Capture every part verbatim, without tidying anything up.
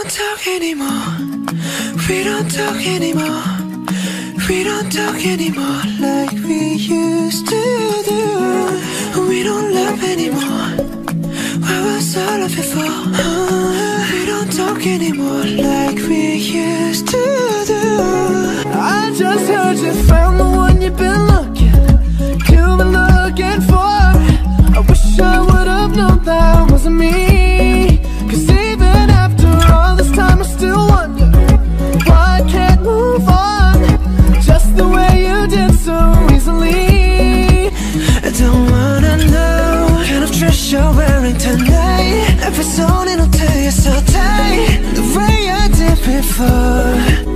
don't talk anymore. We don't talk anymore. We don't talk anymore like we used to do. We don't love anymore. What was all of it for? Uh, we don't talk anymore like we used to do. I just heard you found the one you've been looking, you've been looking for. I wish I would've known that wasn't me. Cause even after all this time I still wonder why I can't move on just the way you did so easily. I don't wanna know what kind of dress you're wearing tonight. Every zone it'll tell you so tight, the way I did before.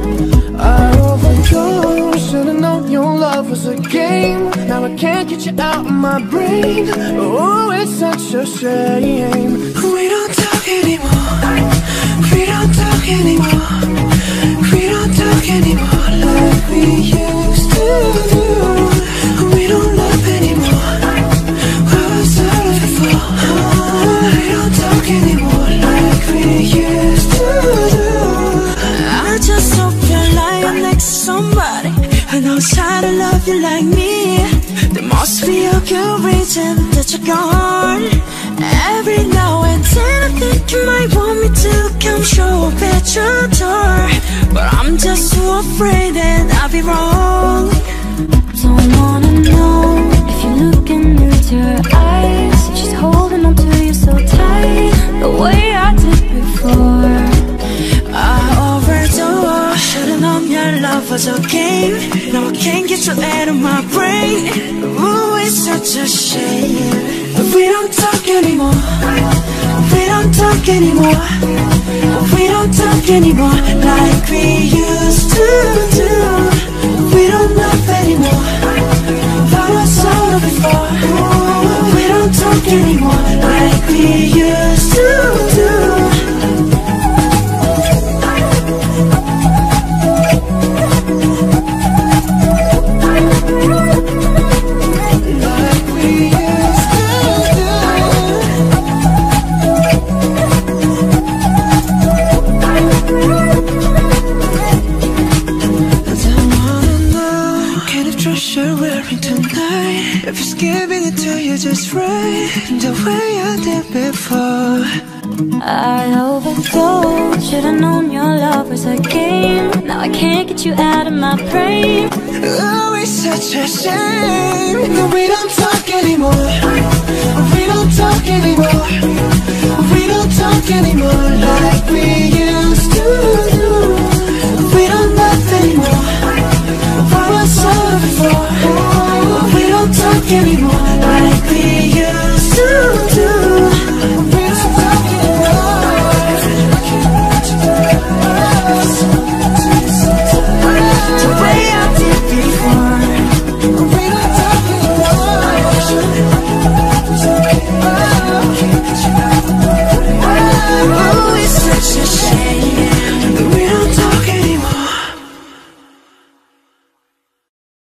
I overdosed, should've known your love was a game. Now I can't get you out of my brain. Oh, it's such a shame. We don't talk anymore. We don't talk anymore. We don't talk anymore like we used to do. We don't love anymore. What was all of it for? Oh, we don't talk anymore like we used to do. I just hope you're lying next to somebody who knows how to love you like me. There must be a good reason that you're gone. Every now and then I think you might want me to come show up at your door, but I'm just so afraid that I'll be wrong. Don't wanna know if you look into her eyes, she's holding on to you so tight, the way I did before. I overdosed, should've known your love was a game. Now I can't get you out of my brain. Ooh, it's such a shame. We don't talk anymore. We don't talk anymore. We don't talk anymore like we used to do. We don't love anymore. That was all of it for. We don't talk anymore like we used to do. If it's giving it to you just right, the way I did before. I overdosed, should've known your love was a game. Now I can't get you out of my brain. Oh, it's such a shame. No, we don't talk anymore. We don't talk anymore. We don't talk anymore like we used to do. We don't love anymore. What was all of it for? We don't talk anymore.